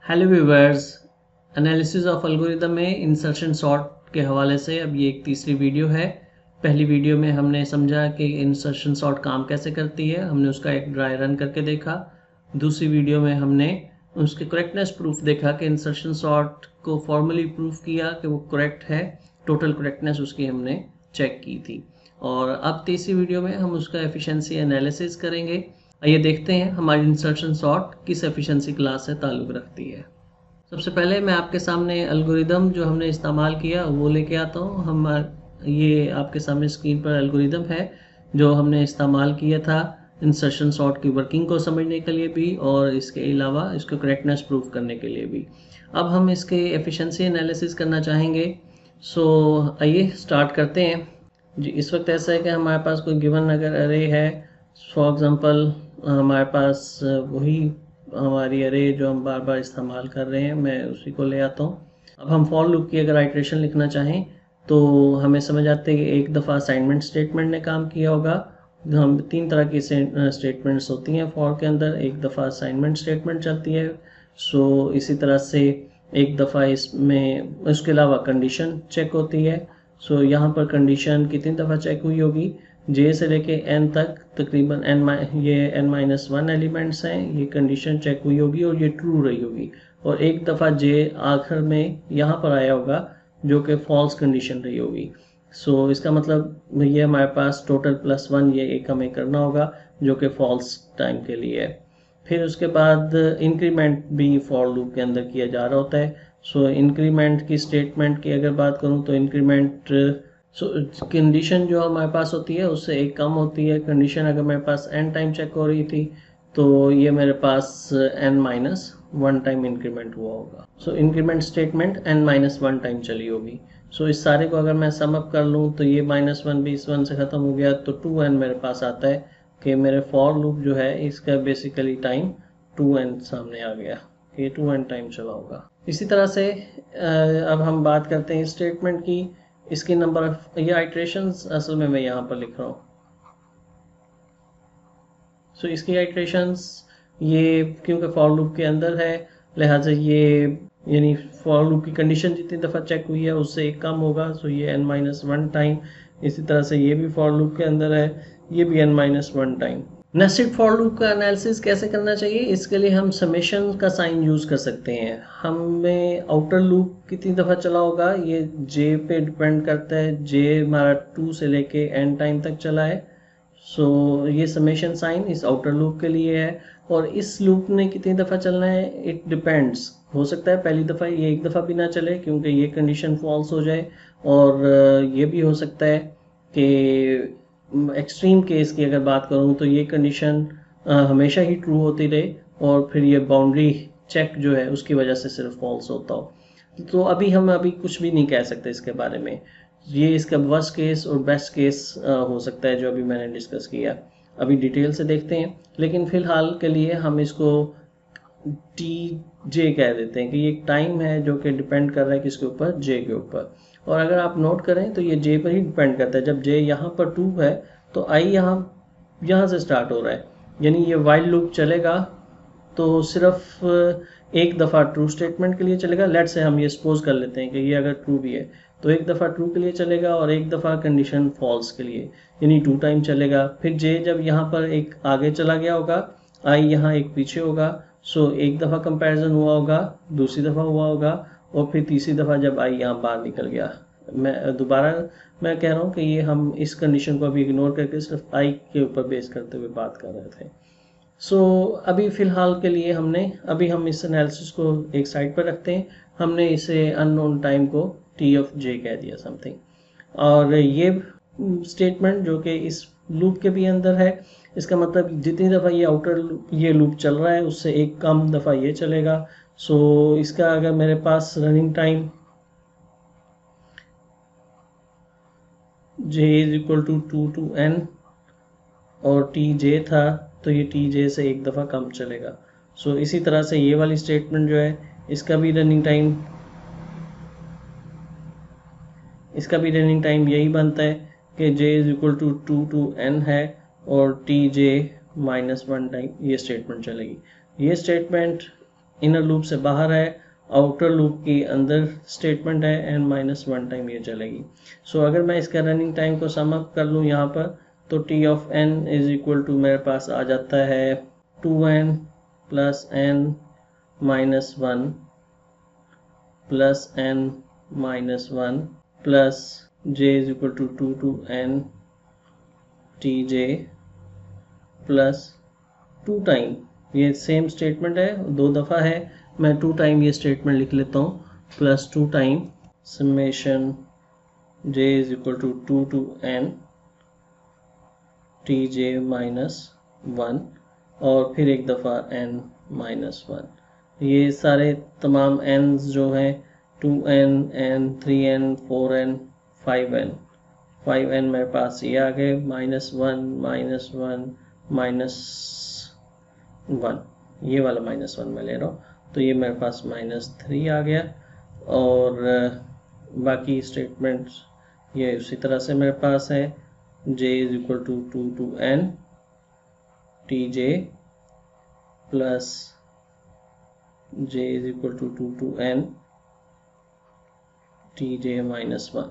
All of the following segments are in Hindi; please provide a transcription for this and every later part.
Hello viewers, analysis of algorithm में इंसर्शन सॉर्ट के हवाले से अब ये एक तीसरी वीडियो है। पहली वीडियो में हमने समझा कि इंसर्शन सॉर्ट काम कैसे करती है, हमने उसका एक ड्राई रन करके देखा। दूसरी वीडियो में हमने उसके करेक्टनेस प्रूफ देखा कि इंसर्शन सॉर्ट को फॉर्मली प्रूफ किया कि वो करेक्ट है, टोटल करेक्टनेस उसकी हमने चेक की थी। और अब तीसरी वीडियो में हम उसका एफिशिएंसी एनालिसिस करेंगे। आइए देखते हैं हमारी इंसर्शन सॉर्ट किस एफिशिएंसी क्लास से ताल्लुक़ रखती है। सबसे पहले मैं आपके सामने एल्गोरिदम जो हमने इस्तेमाल किया वो लेके आता हूँ। हम ये आपके सामने स्क्रीन पर एल्गोरिदम है जो हमने इस्तेमाल किया था इंसर्शन सॉर्ट की वर्किंग को समझने के लिए भी और इसके अलावा इसको करेक्टनेस प्रूफ करने के लिए भी। अब हम इसके एफिशिएंसी एनालिसिस करना चाहेंगे। सो आइए स्टार्ट करते हैं जी। इस वक्त ऐसा है कि हमारे पास कोई गिवन अगर अरे है, फॉर एग्जांपल हमारे पास वही हमारी अरे जो हम बार बार इस्तेमाल कर रहे हैं, मैं उसी को ले आता हूँ। अब हम फॉर लूप की अगर आइट्रेशन लिखना चाहें तो हमें समझ आते हैं कि एक दफ़ा असाइनमेंट स्टेटमेंट ने काम किया होगा। हम तीन तरह की स्टेटमेंट्स होती हैं फॉर के अंदर। एक दफ़ा असाइनमेंट स्टेटमेंट चलती है, सो इसी तरह से एक दफ़ा इसमें उसके अलावा कंडीशन चेक होती है। सो यहाँ पर कंडीशन कितनी दफ़ा चेक हुई होगी, जे से लेके एन तक तकरीबन ये n-1 एलिमेंट्स हैं, ये कंडीशन चेक हुई होगी और ये ट्रू रही होगी। और एक दफ़ा जे आखिर में यहाँ पर आया होगा जो कि फॉल्स कंडीशन रही होगी। सो इसका मतलब ये हमारे पास टोटल +1 ये एक हमें करना होगा जो कि फॉल्स टाइम के लिए है। फिर उसके बाद इंक्रीमेंट भी फॉर लूप के अंदर किया जा रहा होता है। सो इंक्रीमेंट की स्टेटमेंट की अगर बात करूँ तो इंक्रीमेंट कंडीशन जो हमारे पास होती है उससे एक कम होती है। कंडीशन अगर मेरे पास n टाइम चेक हो रही थी तो ये मेरे पास n-1 टाइम इंक्रीमेंट हुआ होगा। सो इंक्रीमेंट स्टेटमेंट n-1 टाइम चली होगी। सो इस सारे को अगर मैं सम अप कर लूँ तो ये -1 भी इस 1 से ख़त्म हो गया तो 2n मेरे पास आता है कि मेरे फॉर लूप जो है इसका बेसिकली टाइम 2n सामने आ गया, ये 2n टाइम चला होगा। इसी तरह से अब हम बात करते हैं स्टेटमेंट की। इसकी नंबर ऑफ ये आइट्रेशंस असल में मैं यहाँ पर लिख रहा हूँ। सो इसकी आइट्रेशंस ये क्योंकि फॉर लूप के अंदर है लिहाजा ये यानी फॉर लूप की कंडीशन जितनी दफ़ा चेक हुई है उससे एक कम होगा। सो ये n-1 टाइम। इसी तरह से ये भी फॉर लूप के अंदर है, ये भी n-1 time. Nested for loop का एनालिसिस कैसे करना चाहिए, इसके लिए हम समेशन का साइन यूज़ कर सकते हैं। हमें आउटर लूप कितनी दफ़ा चला होगा ये जे पे डिपेंड करता है। जे हमारा 2 से लेके एन टाइम तक चला है। सो ये समेशन साइन इस आउटर लूप के लिए है। और इस लूप ने कितनी दफ़ा चलना है इट डिपेंड्स। हो सकता है पहली दफ़ा ये एक दफ़ा भी ना चले क्योंकि ये कंडीशन फॉल्स हो जाए, और ये भी हो सकता है कि एक्सट्रीम केस की अगर बात करूं तो ये कंडीशन हमेशा ही ट्रू होती रहे और फिर ये बाउंड्री चेक जो है उसकी वजह से सिर्फ फॉल्स होता हो। तो हम अभी कुछ भी नहीं कह सकते इसके बारे में। ये इसका वर्स्ट केस और बेस्ट केस हो सकता है जो अभी मैंने डिस्कस किया। अभी डिटेल से देखते हैं, लेकिन फ़िलहाल के लिए हम इसको टी जे कह देते हैं कि ये एक टाइम है जो कि डिपेंड कर रहा है किसके ऊपर, जे के ऊपर। और अगर आप नोट करें तो ये जे पर ही डिपेंड करता है। जब जे यहाँ पर 2 है तो आई यहाँ से स्टार्ट हो रहा है, यानी ये वाइल लूप चलेगा तो सिर्फ एक दफ़ा ट्रू स्टेटमेंट के लिए चलेगा। लेट से हम ये सपोज कर लेते हैं कि ये अगर ट्रू भी है तो एक दफ़ा ट्रू के लिए चलेगा और एक दफ़ा कंडीशन फॉल्स के लिए, यानी 2 टाइम चलेगा। फिर जे जब यहाँ पर एक आगे चला गया होगा, आई यहाँ एक पीछे होगा। सो एक दफ़ा कंपैरिजन हुआ होगा, दूसरी दफ़ा हुआ होगा और फिर तीसरी दफ़ा जब आई यहाँ बाहर निकल गया। मैं कह रहा हूँ कि ये हम इस कंडीशन को अभी इग्नोर करके सिर्फ आई के ऊपर बेस करते हुए बात कर रहे थे। सो अभी फ़िलहाल के लिए अभी हम इस एनालिसिस को एक साइड पर रखते हैं। हमने इसे अननोन टाइम को टी ऑफ जे कह दिया समथिंग। और ये स्टेटमेंट जो कि इस लूप के भी अंदर है, इसका मतलब जितनी दफ़ा ये लूप चल रहा है उससे एक कम दफ़ा ये चलेगा। सो इसका अगर मेरे पास running time j = 2 to n और टी जे था तो ये टी जे से एक दफ़ा कम चलेगा। सो इसी तरह से ये वाली स्टेटमेंट जो है इसका भी रनिंग टाइम यही बनता है कि j = 2 to n है और टी जे -1 टाइम ये स्टेटमेंट चलेगी। ये स्टेटमेंट इनर लूप से बाहर है, आउटर लूप की अंदर स्टेटमेंट है, n-1 टाइम ये चलेगी। सो अगर मैं इसका रनिंग टाइम को सम अप कर लूँ यहाँ पर, तो t of n is equal to मेरे पास आ जाता है 2n plus n-1 plus n-1 plus j is equal to 2 to n tj plus 2 time, ये सेम स्टेटमेंट है, 2 दफ़ा है, मैं 2 टाइम ये स्टेटमेंट लिख लेता हूँ, plus 2 time summation j is equal to 2 to n tj minus 1 और फिर एक दफ़ा n-1। ये सारे तमाम n's जो हैं 2n, n, 3n, 4n, 5n, 5n मेरे पास ये आ गए, -1, -1, ये वाला -1 मैं ले रहा हूँ, तो ये मेरे पास -3 आ गया। और बाकी स्टेटमेंट्स ये उसी तरह से मेरे पास है, j is equal to 2 to n tj plus j is equal to 2 to n tj minus 1।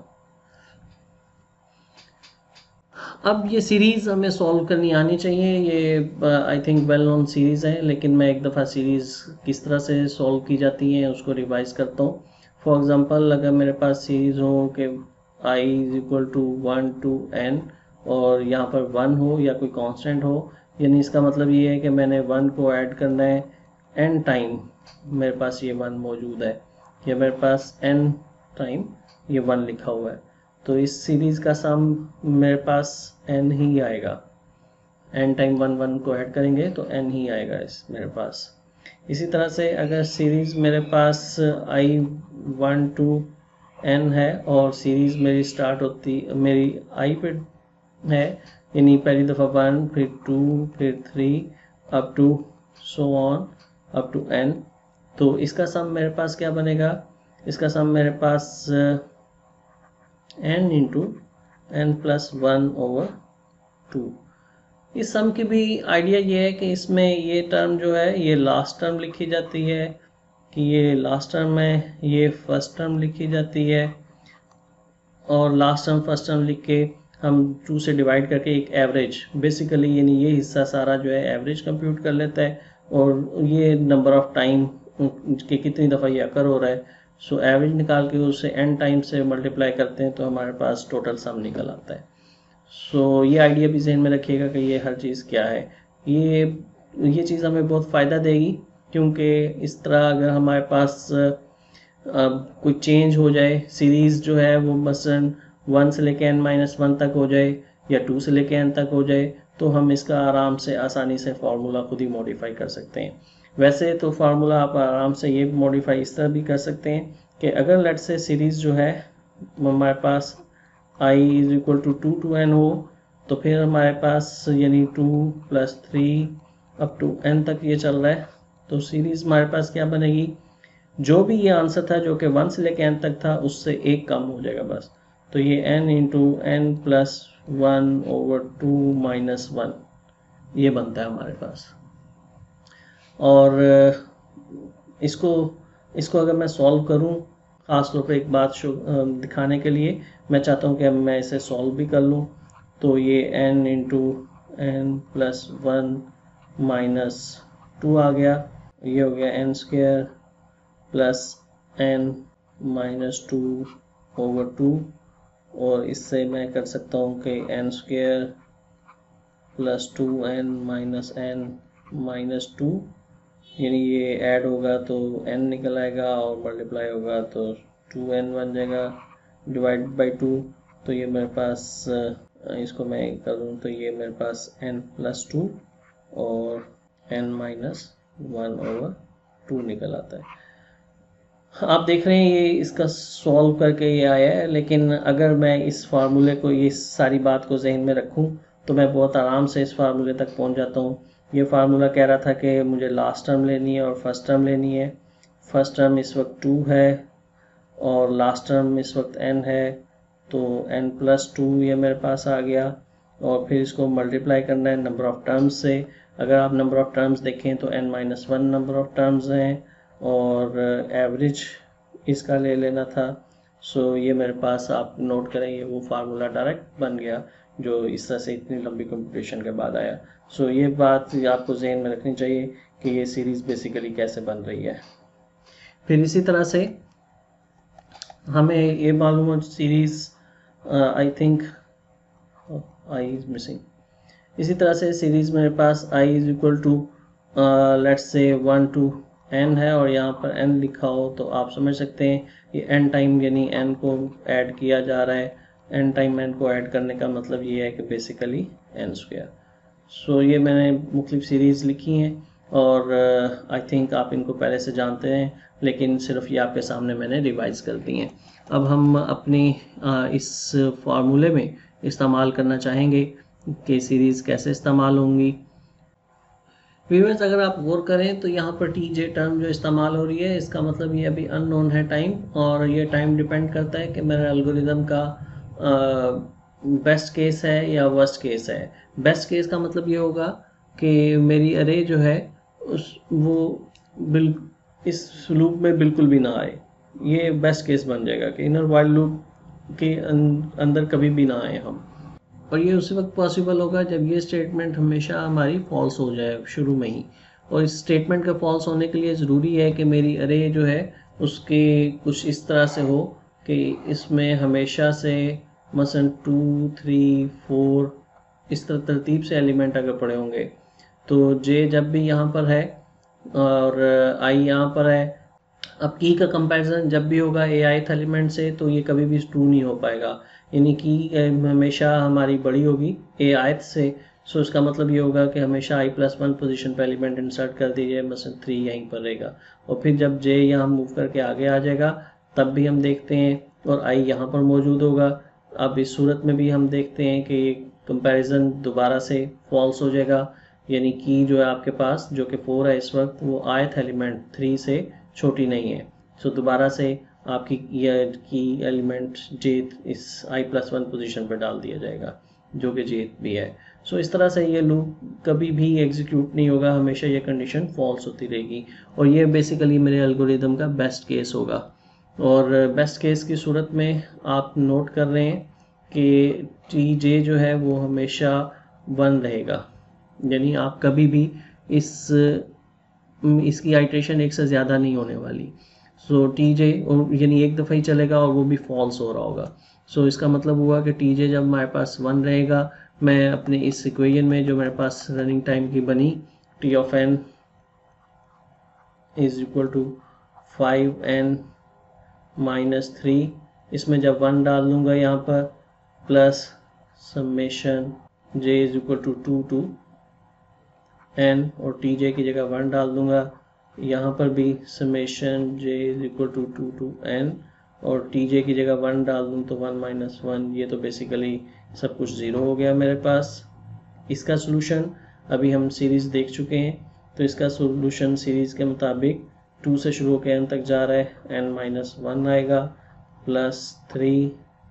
अब ये सीरीज़ हमें सॉल्व करनी आनी चाहिए, ये I think well known series है, लेकिन मैं एक दफ़ा सीरीज़ किस तरह से सॉल्व की जाती है उसको रिवाइज करता हूँ। फॉर एग्जांपल अगर मेरे पास सीरीज़ हो कि i is equal to 1 to n और यहाँ पर 1 हो या कोई कांस्टेंट हो, यानी इसका मतलब ये है कि मैंने 1 को ऐड करना है n टाइम, मेरे पास ये 1 मौजूद है, या मेरे पास n टाइम ये 1 लिखा हुआ है, तो इस सीरीज़ का सम मेरे पास n ही आएगा, n टाइम 1 को ऐड करेंगे तो n ही आएगा इस मेरे पास। इसी तरह से अगर सीरीज़ मेरे पास i 1 to n है और सीरीज़ मेरी स्टार्ट होती मेरी i पे है, यानी पहली दफ़ा 1 फिर 2 फिर 3 up to so on up to n, तो इसका सम मेरे पास क्या बनेगा, इसका सम मेरे पास n into n plus 1 over 2। इस सम की भी आइडिया ये है कि इसमें ये टर्म जो है ये लास्ट टर्म लिखी जाती है, कि ये लास्ट टर्म है, ये फर्स्ट टर्म लिखी जाती है, और लास्ट टर्म फर्स्ट टर्म लिख के हम 2 से डिवाइड करके एक एवरेज, बेसिकली यानी ये हिस्सा सारा जो है एवरेज कंप्यूट कर लेता है, और ये नंबर ऑफ टाइम कि कितनी दफ़ा ये अकर हो रहा है, सो एवरेज निकाल के उसे n टाइम से मल्टीप्लाई करते हैं तो हमारे पास टोटल सम निकल आता है। सो ये आइडिया भी जहन में रखिएगा कि ये हर चीज़ क्या है, ये चीज़ हमें बहुत फ़ायदा देगी, क्योंकि इस तरह अगर हमारे पास कोई चेंज हो जाए, सीरीज़ जो है वो मसलन 1 से लेके n-1 तक हो जाए या 2 से लेके n तक हो जाए, तो हम इसका आराम से आसानी से फार्मूला खुद ही मॉडिफाई कर सकते हैं। वैसे तो फार्मूला आप आराम से ये मॉडिफाई इस तरह भी कर सकते हैं कि अगर लेट से सीरीज़ जो है हमारे पास i is equal to 2 to n हो, तो फिर हमारे पास यानी 2 + 3 अप टू n तक ये चल रहा है, तो सीरीज़ हमारे पास क्या बनेगी, जो भी ये आंसर था जो कि 1 से लेके n तक था उससे एक कम हो जाएगा बस, तो ये n into n plus 1 over 2 minus 1 ये बनता है हमारे पास। और इसको अगर मैं सॉल्व करूं, ख़ास तौर पे एक बात दिखाने के लिए मैं चाहता हूं कि मैं इसे सॉल्व भी कर लूं, तो ये n into n plus 1 minus 2 आ गया, ये हो गया n square plus n minus 2 over 2, और इससे मैं कर सकता हूँ कि n square plus 2n minus n minus 2, यानी ये ऐड होगा तो n निकल आएगा और मल्टीप्लाई होगा तो 2n बन जाएगा डिवाइड बाई 2, तो ये मेरे पास इसको मैं करूँ तो ये मेरे पास n प्लस 2 और n माइनस 1 ओवर 2 निकल आता है। आप देख रहे हैं ये इसका सॉल्व करके ये आया है, लेकिन अगर मैं इस फार्मूले को, ये सारी बात को जहन में रखूं तो मैं बहुत आराम से इस फार्मूले तक पहुंच जाता हूं। ये फार्मूला कह रहा था कि मुझे लास्ट टर्म लेनी है और फर्स्ट टर्म लेनी है। फर्स्ट टर्म इस वक्त 2 है और लास्ट टर्म इस वक्त n है, तो n प्लस 2 ये मेरे पास आ गया, और फिर इसको मल्टीप्लाई करना है नंबर ऑफ़ टर्म्स से। अगर आप नंबर ऑफ़ टर्म्स देखें तो n-1 नंबर ऑफ़ टर्म्स हैं और एवरेज इसका ले लेना था। सो ये मेरे पास आप नोट करें, ये वो फार्मूला डायरेक्ट बन गया जो इस तरह से इतनी लंबी कंप्यूटेशन के बाद आया। सो ये बात आपको जहन में रखनी चाहिए कि ये सीरीज़ बेसिकली कैसे बन रही है। फिर इसी तरह से हमें ये मालूम हो series I think I is missing. इसी तरह से सीरीज़ मेरे पास i is equal to let's say 1 to n है और यहाँ पर n लिखा हो तो आप समझ सकते हैं ये n टाइम यानी n को ऐड किया जा रहा है। n टाइम n को ऐड करने का मतलब ये है कि बेसिकली n स्क्वायर। सो ये मैंने मुख्तलिफ सीरीज़ लिखी हैं और आई थिंक आप इनको पहले से जानते हैं, लेकिन सिर्फ ये आपके सामने मैंने रिवाइज कर दी हैं। अब हम अपनी इस फार्मूले में इस्तेमाल करना चाहेंगे कि सीरीज़ कैसे इस्तेमाल होंगी। व्यूअर्स, अगर आप गौर करें तो यहाँ पर टी जे टर्म जो इस्तेमाल हो रही है, इसका मतलब ये अभी अननोन है टाइम, और ये टाइम डिपेंड करता है कि मेरे एल्गोरिदम का बेस्ट केस है या वर्स्ट केस है। बेस्ट केस का मतलब ये होगा कि मेरी अरे जो है वो इस लूप में बिल्कुल भी ना आए। ये बेस्ट केस बन जाएगा कि इनर वाइल लूप के अंदर कभी भी ना आए हम। और ये उसी वक्त पॉसिबल होगा जब ये स्टेटमेंट हमेशा हमारी फॉल्स हो जाए शुरू में ही। और इस स्टेटमेंट के फॉल्स होने के लिए ज़रूरी है कि मेरी अरे जो है उसके कुछ इस तरह से हो कि इसमें हमेशा से मसलन 2 3 4 इस तरह तरतीब से एलिमेंट अगर पड़े होंगे तो जे जब भी यहाँ पर है और आई यहाँ पर है। अब की का कंपैरिजन जब भी होगा ए ith एलिमेंट से तो ये कभी भी ट्रू नहीं हो पाएगा, यानी कि हमेशा हमारी बड़ी होगी ए ith से। सो इसका मतलब ये होगा कि हमेशा i+1 पोजीशन पे एलिमेंट इंसर्ट कर दीजिए, मसलन 3 यहीं पर रहेगा। और फिर जब जे यहाँ मूव करके आगे आ जाएगा तब भी हम देखते हैं और i यहाँ पर मौजूद होगा। अब इस सूरत में भी हम देखते हैं कि कंपैरिजन दोबारा से फॉल्स हो जाएगा, यानी कि जो है आपके पास जो कि 4 है इस वक्त वो ith एलिमेंट 3 से छोटी नहीं है। सो दोबारा से आपकी की एलिमेंट जेथ इस i+1 पोजीशन पर डाल दिया जाएगा जो कि जेथ भी है। सो इस तरह से ये लूप कभी भी एग्जीक्यूट नहीं होगा, हमेशा ये कंडीशन फॉल्स होती रहेगी। और ये बेसिकली मेरे एल्गोरिदम का बेस्ट केस होगा। और बेस्ट केस की सूरत में आप नोट कर रहे हैं कि टी जे जो है वो हमेशा 1 रहेगा, यानी आप कभी भी इसकी आइट्रेशन एक से ज़्यादा नहीं होने वाली। सो टी जे यानी एक दफ़ा ही चलेगा और वो भी फॉल्स हो रहा होगा। सो इसका मतलब हुआ कि टी जे जब हमारे पास 1 रहेगा, मैं अपने इस इक्वेशन में जो मेरे पास रनिंग टाइम की बनी T of N is equal to 5n minus 3, इसमें जब 1 डाल दूंगा यहाँ पर plus summation J is equal to 2 to n और टी जे की जगह 1 डाल दूंगा, यहाँ पर भी summation J is equal to 2 to n और टी जे की जगह 1 डाल दूँ तो 1 - 1, ये तो बेसिकली सब कुछ ज़ीरो हो गया मेरे पास। इसका सोल्यूशन अभी हम सीरीज़ देख चुके हैं, तो इसका सोल्यूशन सीरीज़ के मुताबिक 2 से शुरू होकर n तक जा रहा है, n-1 आएगा plus 3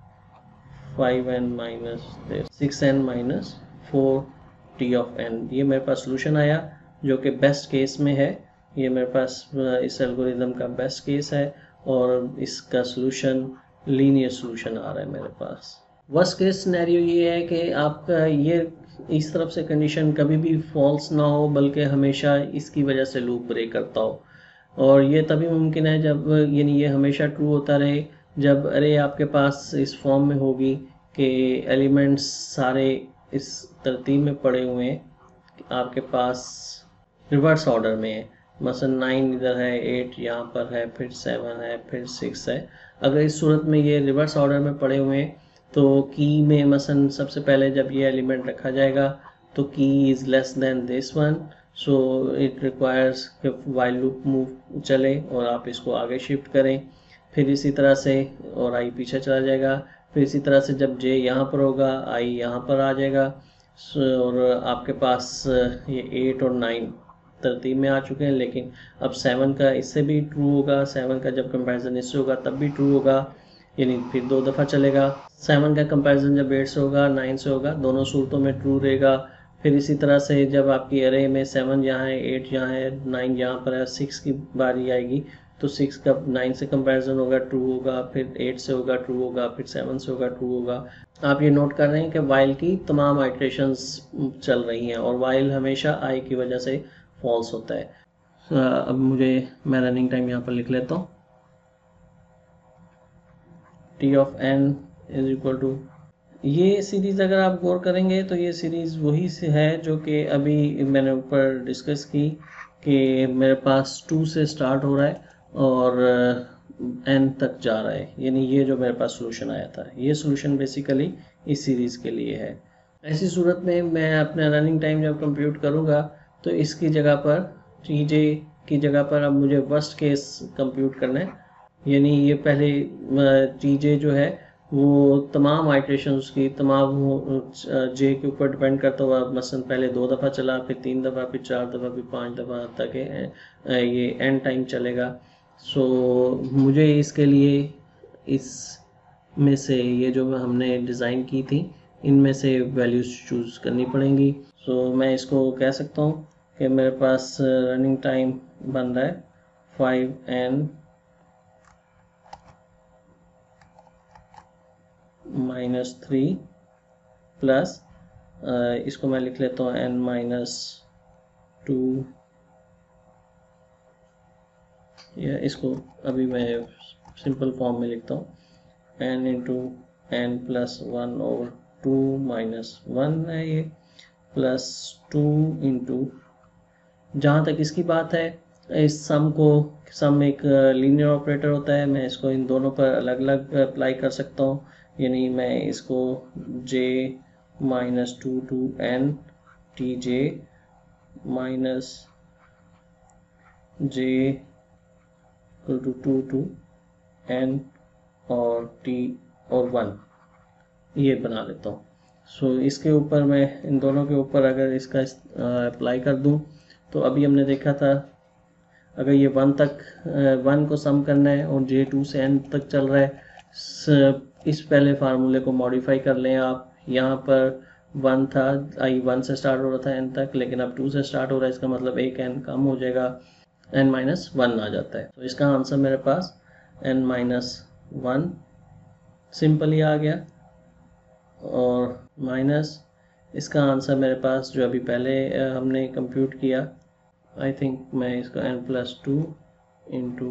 5n - 6n - 4 T of n। ये मेरे पास सोल्यूशन आया जो कि बेस्ट केस में है। ये मेरे पास इस एल्गोरिदम का बेस्ट केस है और इसका सोल्यूशन लीनियर सोल्यूशन आ रहा है मेरे पास। वर्स्ट केस सिनेरियो ये है कि आपका ये इस तरफ से कंडीशन कभी भी फॉल्स ना हो, बल्कि हमेशा इसकी वजह से लूप ब्रेक करता हो। और ये तभी मुमकिन है जब यानी ये हमेशा ट्रू होता रहे जब अरे आपके पास इस फॉर्म में होगी कि एलिमेंट्स सारे इस तरतीब में पड़े हुए हैं, आपके पास रिवर्स ऑर्डर में है, मसलन 9 इधर है, 8 यहाँ पर है, फिर 7 है, फिर 6 है। अगर इस सूरत में ये रिवर्स ऑर्डर में पड़े हुए हैं तो की में मसलन सबसे पहले जब ये एलिमेंट रखा जाएगा तो key is less than this one, so it requires कि वाइल लूप मूव चले और आप इसको आगे शिफ्ट करें। फिर इसी तरह से और आई पीछे चला जाएगा। फिर इसी तरह से जब जे यहाँ पर होगा आई यहाँ पर आ जाएगा और आपके पास ये 8 और 9 तरतीब में आ चुके हैं। लेकिन अब 7 का इससे भी ट्रू होगा, 7 का जब कंपैरिजन इससे होगा तब भी ट्रू होगा, यानी फिर 2 दफ़ा चलेगा। 7 का कंपैरिजन जब 8 से होगा 9 से होगा, दोनों सूरतों में ट्रू रहेगा। फिर इसी तरह से जब आपकी अरे में 7 यहाँ है, 8 यहाँ है, 9 यहाँ पर है, 6 की बारी आएगी तो 6 का 9 से कंपैरिजन होगा, ट्रू होगा, फिर 8 से होगा, ट्रू होगा, फिर 7 से होगा, ट्रू होगा। आप ये नोट कर रहे हैं कि वाइल की तमाम आइट्रेशंस चल रही हैं और वाइल हमेशा आई की वजह से फॉल्स होता है। अब मैं रनिंग टाइम यहाँ पर लिख लेता हूँ, T of N is equal to, ये सीरीज़ अगर आप गौर करेंगे तो ये सीरीज़ वही से है जो कि अभी मैंने ऊपर डिस्कस की कि मेरे पास 2 से स्टार्ट हो रहा है और n तक जा रहा है, यानी ये जो मेरे पास सोल्यूशन आया था, ये सोल्यूशन बेसिकली इस सीरीज़ के लिए है। ऐसी सूरत में मैं अपना रनिंग टाइम जब कंप्यूट करूँगा तो इसकी जगह पर TJ की जगह पर अब मुझे वर्स्ट केस कंप्यूट करना है, यानी ये पहले TJ जो है वो तमाम आइट्रेशंस की तमाम जे के ऊपर डिपेंड करता हुआ मसलन पहले 2 दफ़ा चला, फिर 3 दफ़ा, फिर 4 दफ़ा, फिर 5 दफ़ा तक ये एंड टाइम चलेगा। सो मुझे इसके लिए इस में से ये जो हमने डिज़ाइन की थी इनमें से वैल्यूज़ चूज़ करनी पड़ेंगी। सो मैं इसको कह सकता हूँ कि मेरे पास रनिंग टाइम बन रहा है 5n -3 प्लस इसको मैं लिख लेता हूँ n-2, या इसको अभी मैं सिंपल फॉर्म में लिखता हूँ n इंटू n प्लस 1/2 -1 है ये, प्लस 2 इंटू, जहाँ तक इसकी बात है इस सम एक लीनियर ऑपरेटर होता है, मैं इसको इन दोनों पर अलग अलग अप्लाई कर सकता हूँ, यानी मैं इसको j -2 to n tj minus j = 2 to n और t और 1 ये बना लेता हूँ। सो इसके ऊपर मैं इन दोनों के ऊपर अगर इसका अप्लाई कर दूँ तो अभी हमने देखा था अगर ये 1 को सम करना है और j 2 से n तक चल रहा है, इस पहले फार्मूले को मॉडिफाई कर लें आप। यहाँ पर 1 था, i 1 से स्टार्ट हो रहा था n तक, लेकिन अब 2 से स्टार्ट हो रहा है, इसका मतलब एक n कम हो जाएगा, n-1 आ जाता है। तो इसका आंसर मेरे पास n-1 सिंपली आ गया, और माइनस इसका आंसर मेरे पास जो अभी पहले हमने कंप्यूट किया, आई थिंक मैं इसको n+2 इंटू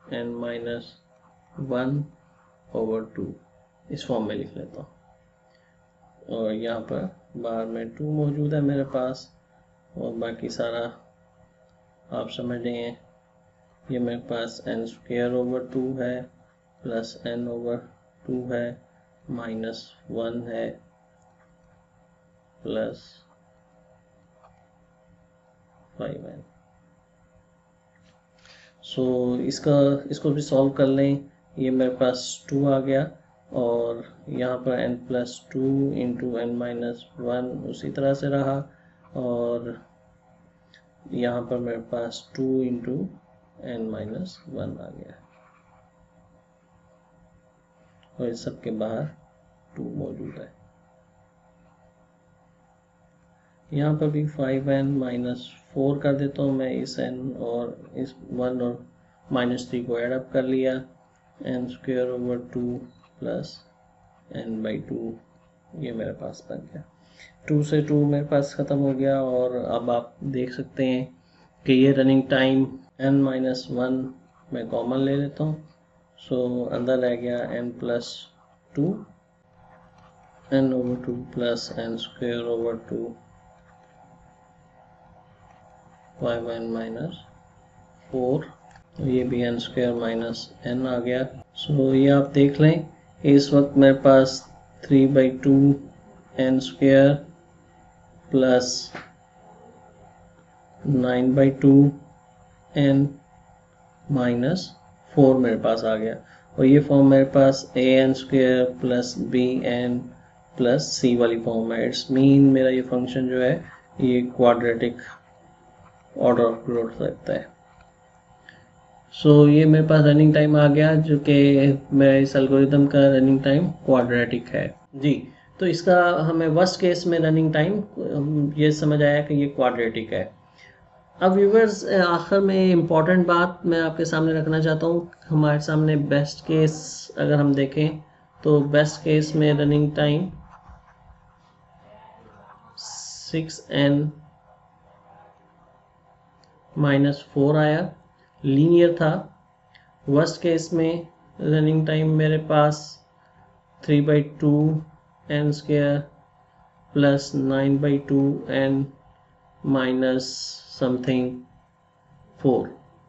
n-1/2 इस फॉर्म में लिख लेता हूँ, और यहाँ पर बाहर में 2 मौजूद है मेरे पास, और बाकी सारा आप समझ रहे हैं। ये मेरे पास n²/2 है प्लस n/2 है -1 है प्लस 5n। सो इसको भी सॉल्व कर लें, ये मेरे पास 2 आ गया, और यहाँ पर n+2 इंटू n-1 उसी तरह से रहा, और यहाँ पर मेरे पास 2 इंटू n-1 आ गया, और इस सब के बाहर 2 मौजूद है। यहाँ पर भी 5n-4 कर देता हूँ मैं, इस n और इस 1 और -3 को एडअप कर लिया, n²/2 प्लस n/2 ये मेरे पास बन गया। 2 से 2 मेरे पास ख़त्म हो गया, और अब आप देख सकते हैं कि ये रनिंग टाइम n-1 मैं कॉमन ले लेता हूँ, सो अंदर रह गया n+2 n/2 plus n²/2 5n-4, ये भी n² - n आ गया। सो ये आप देख लें, इस वक्त मेरे पास 3/2 n² प्लस 9/2 n -4 मेरे पास आ गया, और ये फॉर्म मेरे पास an² plus bn plus c वाली फॉर्म है। इट्स मीन मेरा ये फंक्शन जो है ये क्वाड्रेटिक ऑर्डर ऑफ ग्रोथ रखता है। सो ये मेरे पास रनिंग टाइम आ गया, जो कि मेरे इस एल्गोरिथम का रनिंग टाइम क्वाड्रेटिक है जी। तो इसका हमें वर्स्ट केस में रनिंग टाइम ये समझ आया कि ये क्वाड्रेटिक है। अब व्यूवर्स आखिर में इम्पॉर्टेंट बात मैं आपके सामने रखना चाहता हूँ। हमारे सामने बेस्ट केस अगर हम देखें तो बेस्ट केस में रनिंग टाइम 6n -4 आया, लीनियर था। वर्स्ट केस में रनिंग टाइम मेरे पास 3/2n² plus 9/2n minus something 4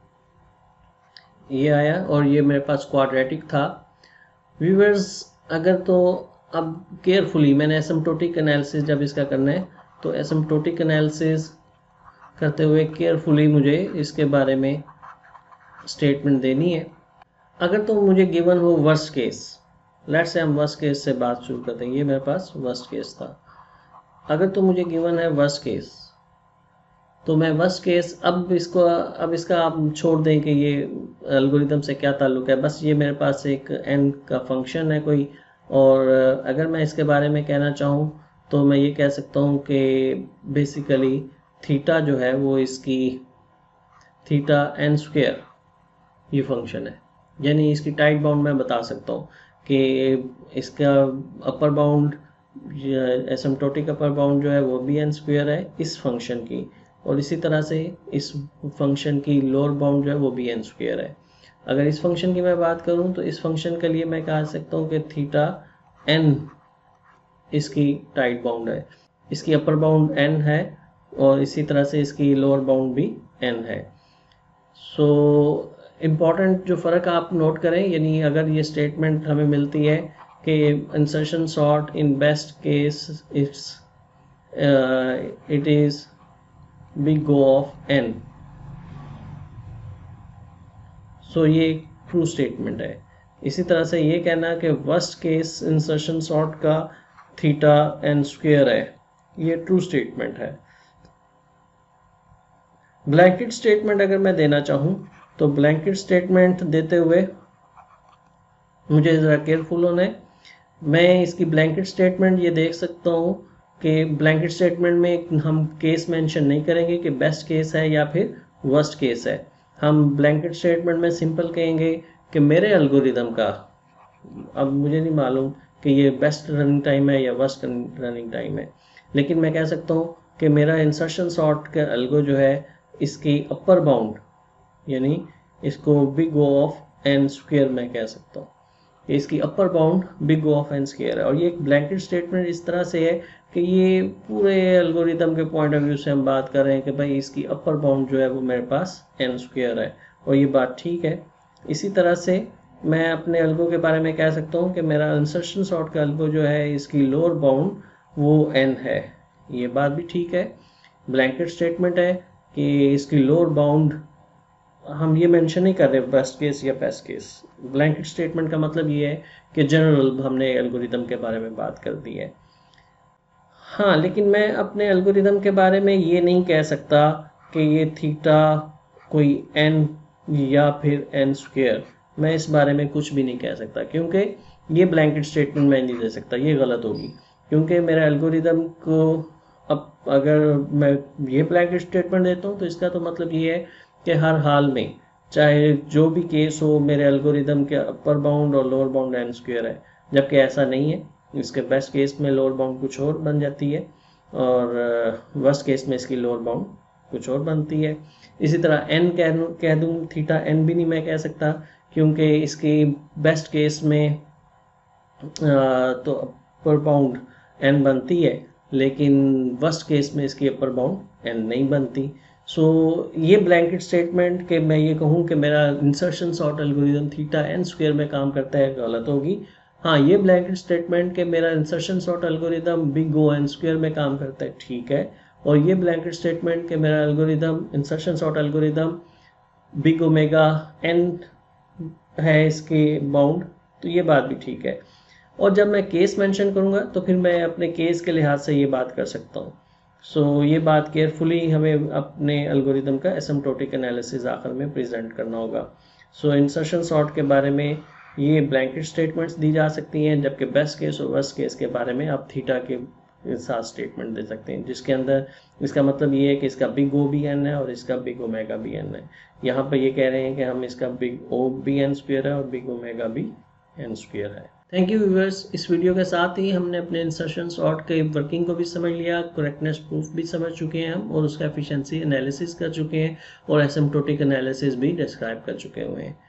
ये आया, और ये मेरे पास क्वाड्रेटिक था। व्यूअर्स अगर तो अब केयरफुली मैंने एसिम्प्टोटिक एनालिसिस जब इसका करना है तो एसिम्प्टोटिक एनालिसिस करते हुए केयरफुली मुझे इसके बारे में स्टेटमेंट देनी है। अगर तो मुझे गिवन हो वर्स्ट केस, लेट्स से हम वर्स्ट केस से बात शुरू करते हैं। ये मेरे पास वर्स्ट केस था। अगर तो मुझे गिवन है वर्स्ट केस, तो मैं वर्स्ट केस अब इसका आप छोड़ दें कि ये एल्गोरिदम से क्या ताल्लुक है, बस ये मेरे पास एक n का फंक्शन है कोई। और अगर मैं इसके बारे में कहना चाहूँ तो मैं ये कह सकता हूँ कि बेसिकली थीटा जो है वो इसकी थीटा n² ये फंक्शन है, यानी इसकी टाइट बाउंड मैं बता सकता हूँ कि इसका upper bound asymptotic upper bound जो है वो भी n² है इस फंक्शन की, और इसी तरह से इस फंक्शन की लोअर बाउंड जो है वो भी n² है। अगर इस फंक्शन की मैं बात करूं तो इस फंक्शन के लिए मैं कह सकता हूं कि थीटा n इसकी टाइट बाउंड है, इसकी अपर बाउंड n है और इसी तरह से इसकी लोअर बाउंड भी n है। सो इम्पॉर्टेंट जो फ़र्क आप नोट करें, यानी अगर ये स्टेटमेंट हमें मिलती है कि insertion sort in best case it is big O of n, so ये ट्रू स्टेटमेंट है। इसी तरह से ये कहना कि वर्स्ट केस इंसर्शन सॉर्ट का थीटा n² है, ये ट्रू स्टेटमेंट है। ब्लैंकेट स्टेटमेंट अगर मैं देना चाहूँ तो ब्लैंकेट स्टेटमेंट देते हुए मुझे ज़रा केयरफुल होना है। मैं इसकी ब्लैंकेट स्टेटमेंट ये देख सकता हूँ कि ब्लैंकेट स्टेटमेंट में हम केस मेंशन नहीं करेंगे कि बेस्ट केस है या फिर वर्स्ट केस है। हम ब्लैंकेट स्टेटमेंट में सिंपल कहेंगे कि मेरे एल्गोरिदम का, अब मुझे नहीं मालूम कि ये बेस्ट रनिंग टाइम है या वर्स्ट रनिंग टाइम है, लेकिन मैं कह सकता हूँ कि मेरा इंसर्शन सॉर्ट का एल्गो जो है इसकी अपर बाउंड, यानी इसको बिग O ऑफ n² मैं कह सकता हूँ, इसकी upper bound big O of n² है। और ये एक ब्लैंकेट स्टेटमेंट इस तरह से है कि ये पूरे एल्गोरिदम के पॉइंट ऑफ व्यू से हम बात कर रहे हैं कि भाई इसकी अपर बाउंड जो है वो मेरे पास n² है, और ये बात ठीक है। इसी तरह से मैं अपने एल्गो के बारे में कह सकता हूँ कि मेरा इंसर्शन सॉर्ट का एल्गो जो है इसकी लोअर बाउंड वो n है, ये बात भी ठीक है। ब्लैंकेट स्टेटमेंट है कि इसकी लोअर बाउंड, हम ये मेंशन नहीं कर रहे बेस्ट केस या बेस्ट केस। ब्लैंकेट स्टेटमेंट का मतलब ये है कि जनरल हमने एल्गोरिदम के बारे में बात कर दी है। हाँ, लेकिन मैं अपने एल्गोरिदम के बारे में ये नहीं कह सकता कि ये थीटा कोई n या फिर n², मैं इस बारे में कुछ भी नहीं कह सकता, क्योंकि ये ब्लैंकेट स्टेटमेंट मैं नहीं दे सकता, ये गलत होगी। क्योंकि मेरा एल्गोरिदम को अब अगर मैं ये ब्लैंकेट स्टेटमेंट देता हूँ तो इसका तो मतलब ये है कि हर हाल में चाहे जो भी केस हो मेरे एल्गोरिदम के अपर बाउंड और लोअर बाउंड n² है, जबकि ऐसा नहीं है। इसके बेस्ट केस में लोअर बाउंड कुछ और बन जाती है और वर्स्ट केस में इसकी लोअर बाउंड कुछ और बनती है। इसी तरह n कह दूँ, थीटा n भी नहीं मैं कह सकता, क्योंकि इसकी बेस्ट केस में तो अपर बाउंड n बनती है, लेकिन वर्स्ट केस में इसकी अपर बाउंड n नहीं बनती। सो ये ब्लैंकेट स्टेटमेंट कि मैं ये कहूँ कि मेरा insertion sort algorithm theta n² में काम करता है, गलत होगी। हाँ, ये ब्लैंकेट स्टेटमेंट कि मेरा insertion sort algorithm big O n² में काम करता है, ठीक है। और ये ब्लैंकेट स्टेटमेंट कि मेरा algorithm insertion sort algorithm big omega n है इसकी बाउंड, तो ये बात भी ठीक है। और जब मैं केस मेंशन करूँगा तो फिर मैं अपने केस के लिहाज से ये बात कर सकता हूँ। सो ये बात केयरफुली हमें अपने एल्गोरिदम का एसिम्प्टोटिक एनालिसिस आखिर में प्रेजेंट करना होगा। सो इंसर्शन सॉर्ट के बारे में ये ब्लैंकेट स्टेटमेंट्स दी जा सकती हैं, जबकि बेस्ट केस और वर्स्ट केस के बारे में आप थीटा के साथ स्टेटमेंट दे सकते हैं, जिसके अंदर इसका मतलब ये है कि इसका बिग ओ बी एन है और इसका बिग ओमेगा बी एन है। यहाँ पर ये कह रहे हैं कि हम इसका बिग ओ बी एन स्क्वायर है और बिग ओमेगा बी एन स्क्वायर है। थैंक यू व्यूअर्स, इस वीडियो के साथ ही हमने अपने इंसर्शन सॉर्ट के वर्किंग को भी समझ लिया, करेक्टनेस प्रूफ भी समझ चुके हैं हम, और उसका एफिशिएंसी एनालिसिस कर चुके हैं और एसिम्प्टोटिक एनालिसिस भी डिस्क्राइब कर चुके हुए हैं।